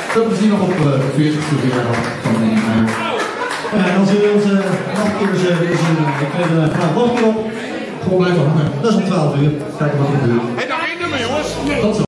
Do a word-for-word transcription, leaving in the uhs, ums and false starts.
Veel plezier nog op de veertigste verjaardag van meneer Meijer. Ja, en als u onze nachtkeers willen zien, ik weet uh, vanavond nog een keer op. Gewoon blijven hangen. Dat is om twaalf uur. Kijken wat er gebeurt. Hé, daar één nummer jongens! Tot zo.